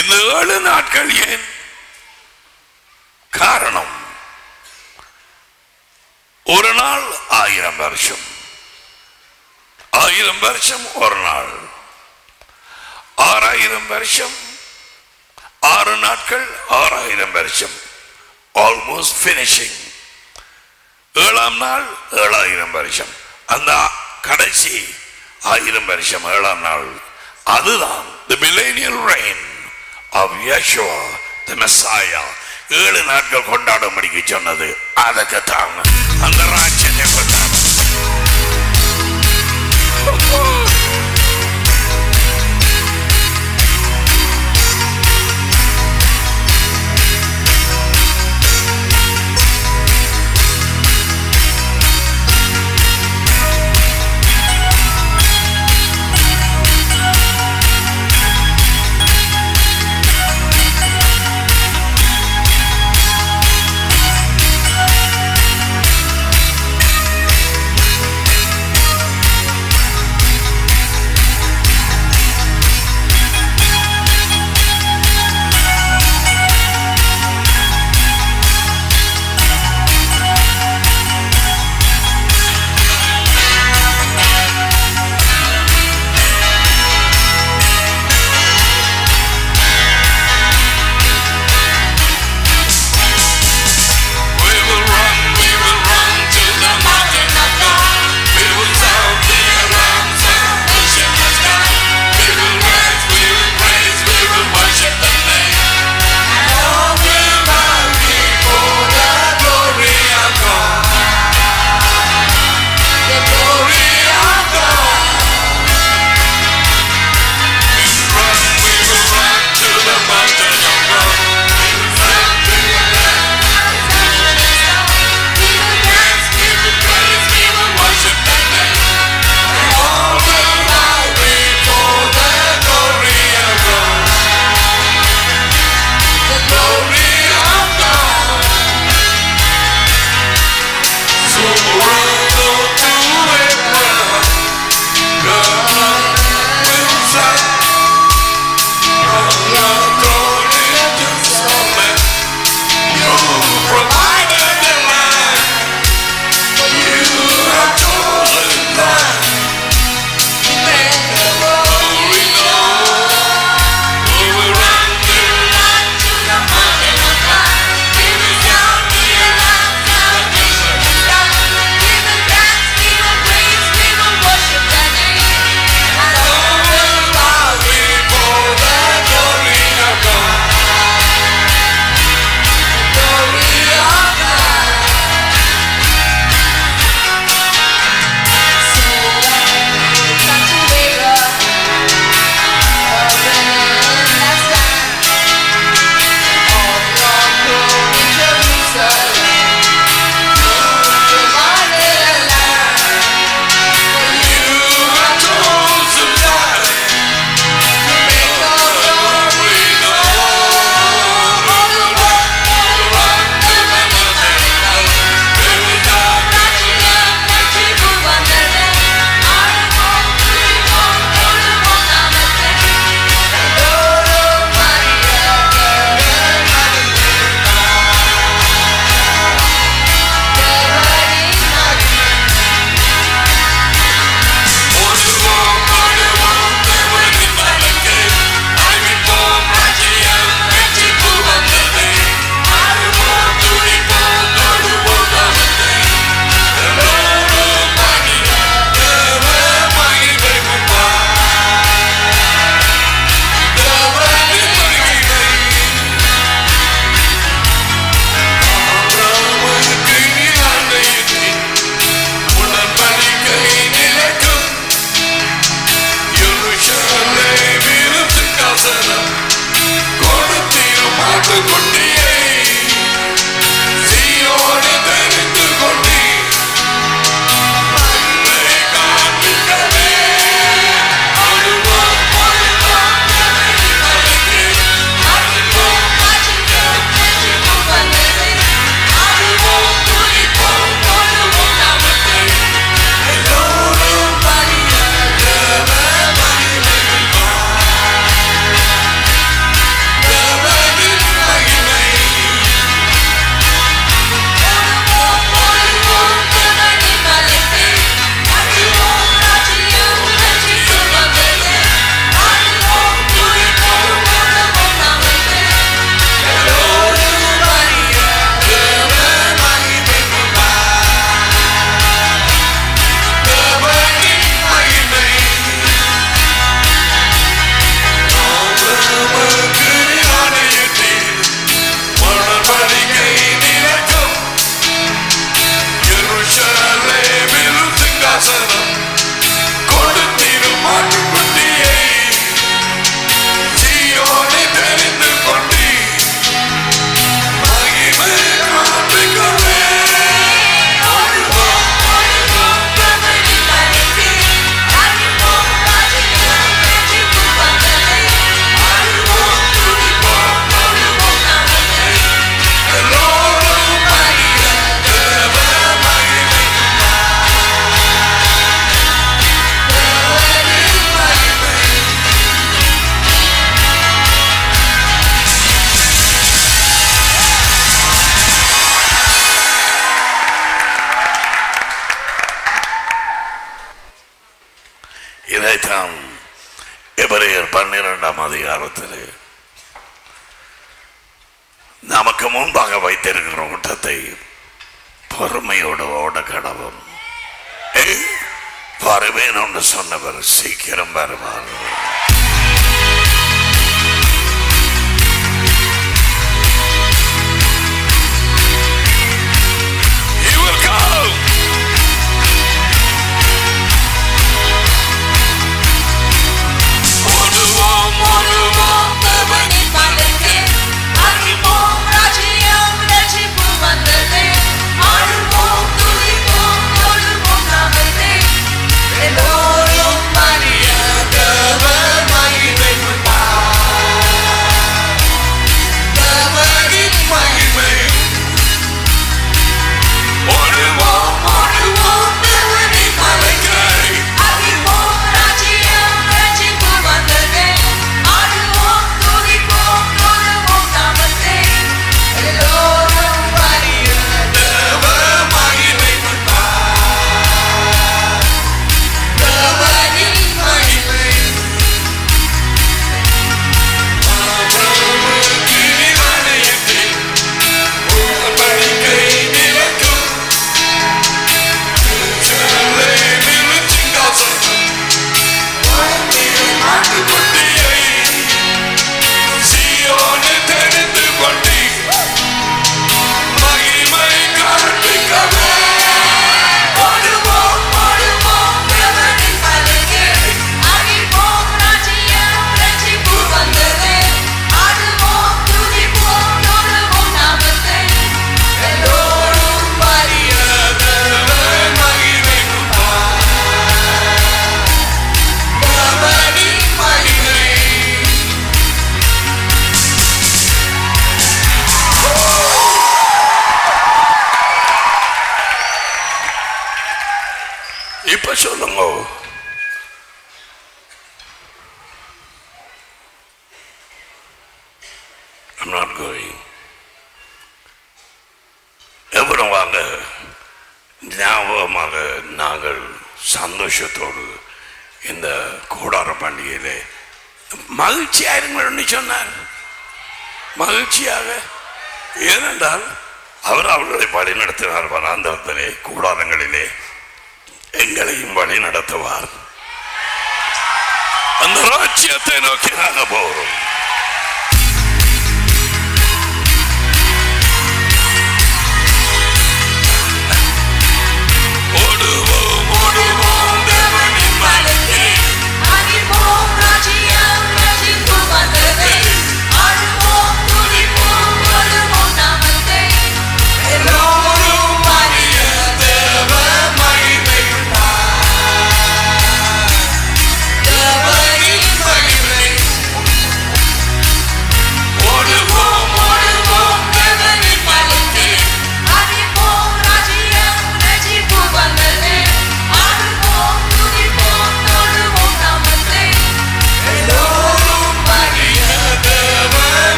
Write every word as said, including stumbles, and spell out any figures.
இந்த ஏழு நாட்கள் ஏன்? காரணம், ஒரு நாள் ஆயிரம் வருஷம், ஆயிரம் வருஷம் ஒரு நாள், ஆறாயிரம் வருஷம், ஆறு நாட்கள் ஆறாயிரம் வருஷம், ஆல்மோஸ்ட் பினிஷிங். ஏழாம் நாள் ஏழாயிரம் வருஷம், அந்த கடைசி ஆயிரம் வருஷம் ஏழாம் நாள், அதுதான் the millennial reign of Yeshua the Messiah. ஏழு நாட்கள் கொண்டாடும்படிக்கு சொன்னது அதுக்குத்தான் அந்த ராஜ்யத்தை கொண்டாடு. எபிரேயர் பன்னிரெண்டாம் அதிகாரத்தில் நமக்கு முன்பாக வைத்திருக்கிற கூட்டத்தை பொறுமையோடு ஓட கடவும். வருவேன் என்று சொன்னவர் சீக்கிரம் வருவார். He will come. ஓடுவோம் ஓடுவோம் தேவனின் மலைக்கு, அறிவோம் ராஜ்யம் ரட்சிப்பு வந்ததே. ஆடுவோம் துதிப்போம் தொழுவோம் நாமத்தை, எல்லோரும் அறிய தேவன் மகிமை கொண்டார். தேவனின் மகிமை. ஓடுவோம் ஓடுவோம் தேவனின் மலைக்கு, அறிவோம் ராஜ்யம் ரட்சிப்பு வந்ததே. ஆடுவோம் துதிப்போம் தொழுவோம் நாமத்தை, எல்லோரும் அறிய தேவன் மகிமை கொண்டார். தேவனின் மகிமை. கிரிவலயத்தில் உடன்படிக்கை நிலைக்கும், திருச்சலை நிலச்சிங்காசனம், வாழ்க்கையின் ஆட்டுக்குட்டியை சீயோனில் தெரிந்து கொண்டீர். மகிமை காண்பிக்கவே. ஓடுவோம் ஓடுவோம் தேவனின் மலைக்கு, அறிவோம் ராஜ்யம் ரட்சிப்பு வந்ததே. ஆடுவோம் துதிப்போம் தொழுவோம் நாமத்தை, எல்லோரும் அறிய தேவன் மகிமை கொண்டார். தேவனின் மகிமை. இப்ப சொல்லுங்க, I'm not going. எவ்வளவு வாங்க ஞாபகமாக நாங்கள் சந்தோஷத்தோடு இந்த கூடார பண்டிகையிலே மகிழ்ச்சியாக இருங்கள்னு சொன்னார். மகிழ்ச்சியாக, ஏனென்றால் அவர் அவர்களை வழி நடத்தினார். வனாந்தரத்திலே கூடாரங்களிலே எங்களையும் வழி நடத்துவார். அந்த ராஜ்யத்தை நோக்கி நாங்கள் போகிறோம்.